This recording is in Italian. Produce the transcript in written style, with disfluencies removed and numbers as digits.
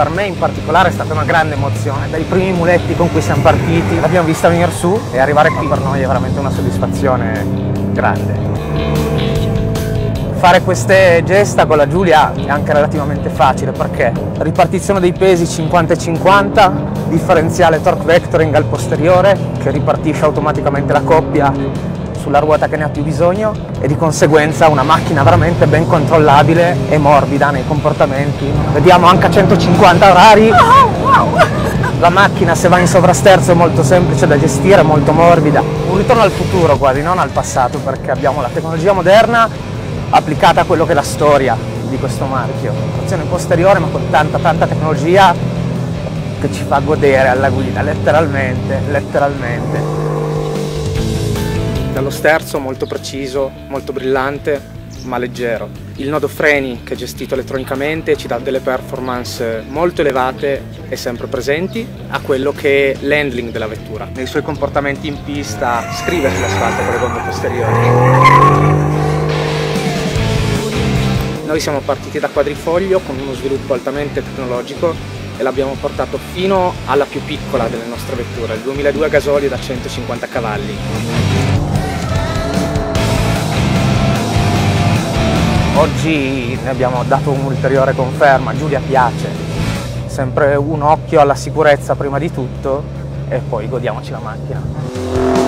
per me in particolare è stata una grande emozione. Dai primi muletti con cui siamo partiti, l'abbiamo vista venire su e arrivare qui per noi è veramente una soddisfazione grande. Fare queste gesta con la Giulia è anche relativamente facile perché ripartizione dei pesi 50-50, differenziale torque vectoring al posteriore che ripartisce automaticamente la coppia sulla ruota che ne ha più bisogno e di conseguenza una macchina veramente ben controllabile e morbida nei comportamenti. Vediamo anche a 150 orari. La macchina se va in sovrasterzo è molto semplice da gestire, molto morbida. Un ritorno al futuro quasi, non al passato, perché abbiamo la tecnologia moderna applicata a quello che è la storia di questo marchio. Trazione posteriore ma con tanta tecnologia che ci fa godere alla guida, letteralmente. Dallo sterzo molto preciso, molto brillante, ma leggero. Il nodo freni che è gestito elettronicamente ci dà delle performance molto elevate e sempre presenti a quello che è l'handling della vettura. Nei suoi comportamenti in pista scrive sull'asfalto con le gomme posteriori. Noi siamo partiti da quadrifoglio con uno sviluppo altamente tecnologico e l'abbiamo portato fino alla più piccola delle nostre vetture, il 2002 gasolio da 150 cavalli. Oggi ne abbiamo dato un'ulteriore conferma, Giulia piace, sempre un occhio alla sicurezza prima di tutto e poi godiamoci la macchina.